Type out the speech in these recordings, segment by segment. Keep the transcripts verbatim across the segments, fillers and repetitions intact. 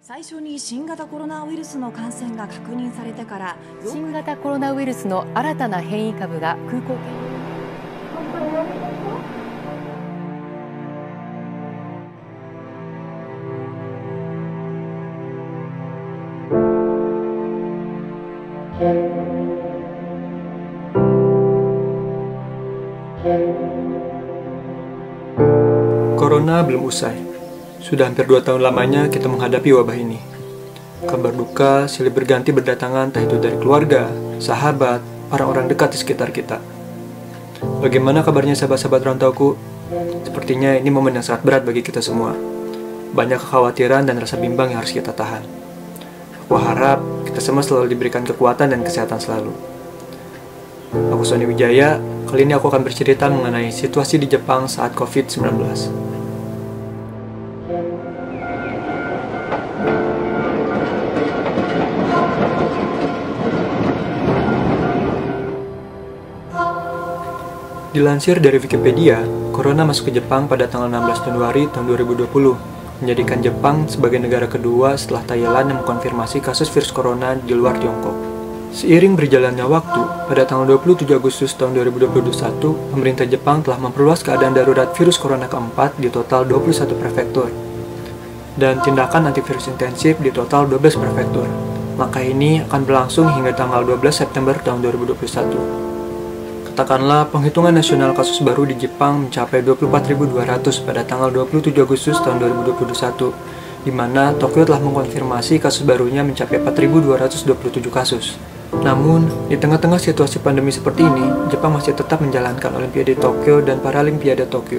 最初に新型コロナウイルスの感染が確認されてから新型コロナウイルスの新たな変異株が空港検疫 Corona belum usai. Sudah hampir dua tahun lamanya kita menghadapi wabah ini. Kabar duka silih berganti berdatangan, entah itu dari keluarga, sahabat, orang-orang dekat di sekitar kita. Bagaimana kabarnya sahabat-sahabat rantauku? Sepertinya ini momen yang sangat berat bagi kita semua. Banyak kekhawatiran dan rasa bimbang yang harus kita tahan. Aku harap kita semua selalu diberikan kekuatan dan kesehatan selalu. Aku Sony Wijaya, kali ini aku akan bercerita mengenai situasi di Jepang saat covid sembilan belas. Dilansir dari Wikipedia, Corona masuk ke Jepang pada tanggal enam belas Januari tahun dua ribu dua puluh, menjadikan Jepang sebagai negara kedua setelah Thailand yang mengkonfirmasi kasus virus Corona di luar Tiongkok. Seiring berjalannya waktu, pada tanggal dua puluh tujuh Agustus tahun dua ribu dua puluh satu, pemerintah Jepang telah memperluas keadaan darurat virus corona keempat di total dua puluh satu prefektur, dan tindakan antivirus intensif di total dua belas prefektur. Langkah ini akan berlangsung hingga tanggal dua belas September tahun dua ribu dua puluh satu. Katakanlah, penghitungan nasional kasus baru di Jepang mencapai dua puluh empat ribu dua ratus pada tanggal dua puluh tujuh Agustus tahun dua ribu dua puluh satu, di mana Tokyo telah mengkonfirmasi kasus barunya mencapai empat ribu dua ratus dua puluh tujuh kasus. Namun, di tengah-tengah situasi pandemi seperti ini, Jepang masih tetap menjalankan Olimpiade Tokyo dan Paralimpiade Tokyo.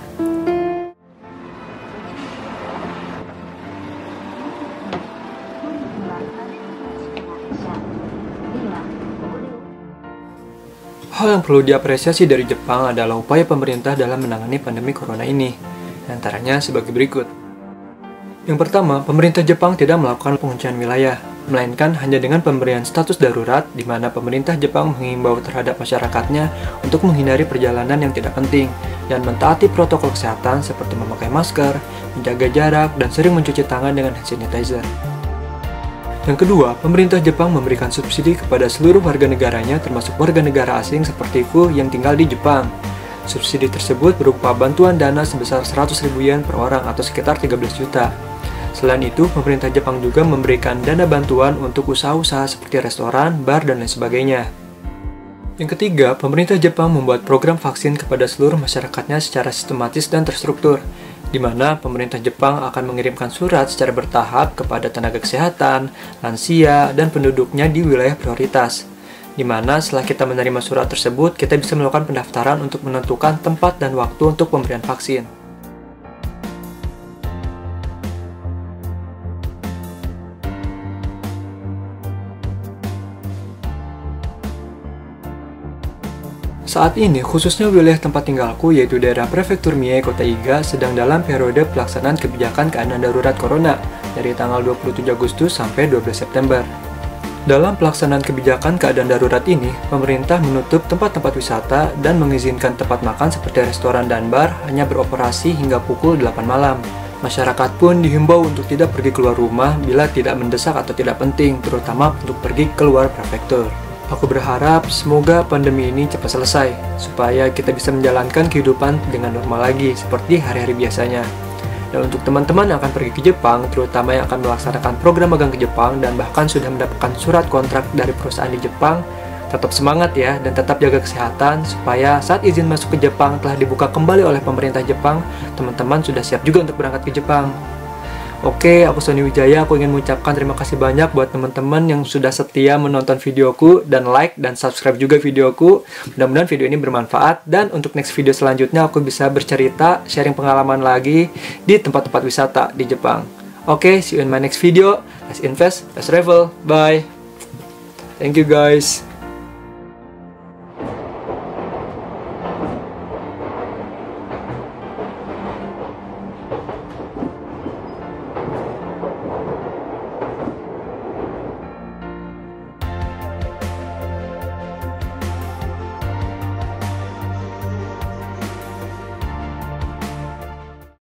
Hal yang perlu diapresiasi dari Jepang adalah upaya pemerintah dalam menangani pandemi corona ini, antaranya sebagai berikut. Yang pertama, pemerintah Jepang tidak melakukan penguncian wilayah, melainkan hanya dengan pemberian status darurat, di mana pemerintah Jepang mengimbau terhadap masyarakatnya untuk menghindari perjalanan yang tidak penting, dan mentaati protokol kesehatan seperti memakai masker, menjaga jarak, dan sering mencuci tangan dengan hand sanitizer. Yang kedua, pemerintah Jepang memberikan subsidi kepada seluruh warga negaranya termasuk warga negara asing sepertiku yang tinggal di Jepang. Subsidi tersebut berupa bantuan dana sebesar seratus ribu yen per orang atau sekitar tiga belas juta. Selain itu, pemerintah Jepang juga memberikan dana bantuan untuk usaha-usaha seperti restoran, bar, dan lain sebagainya. Yang ketiga, pemerintah Jepang membuat program vaksin kepada seluruh masyarakatnya secara sistematis dan terstruktur, di mana pemerintah Jepang akan mengirimkan surat secara bertahap kepada tenaga kesehatan, lansia, dan penduduknya di wilayah prioritas. Di mana setelah kita menerima surat tersebut, kita bisa melakukan pendaftaran untuk menentukan tempat dan waktu untuk pemberian vaksin. Saat ini, khususnya wilayah tempat tinggalku, yaitu daerah Prefektur Mie, Kota Iga, sedang dalam periode pelaksanaan kebijakan keadaan darurat corona dari tanggal dua puluh tujuh Agustus sampai dua belas September. Dalam pelaksanaan kebijakan keadaan darurat ini, pemerintah menutup tempat-tempat wisata dan mengizinkan tempat makan seperti restoran dan bar hanya beroperasi hingga pukul delapan malam. Masyarakat pun dihimbau untuk tidak pergi keluar rumah bila tidak mendesak atau tidak penting, terutama untuk pergi keluar prefektur. Aku berharap semoga pandemi ini cepat selesai, supaya kita bisa menjalankan kehidupan dengan normal lagi, seperti hari-hari biasanya. Dan untuk teman-teman yang akan pergi ke Jepang, terutama yang akan melaksanakan program magang ke Jepang, dan bahkan sudah mendapatkan surat kontrak dari perusahaan di Jepang, tetap semangat ya, dan tetap jaga kesehatan, supaya saat izin masuk ke Jepang telah dibuka kembali oleh pemerintah Jepang, teman-teman sudah siap juga untuk berangkat ke Jepang. Oke, aku Sony Wijaya, aku ingin mengucapkan terima kasih banyak buat teman-teman yang sudah setia menonton videoku, dan like dan subscribe juga videoku. Mudah-mudahan video ini bermanfaat, dan untuk next video selanjutnya aku bisa bercerita, sharing pengalaman lagi di tempat-tempat wisata di Jepang. Oke, see you in my next video. Let's invest, let's travel, bye. Thank you guys.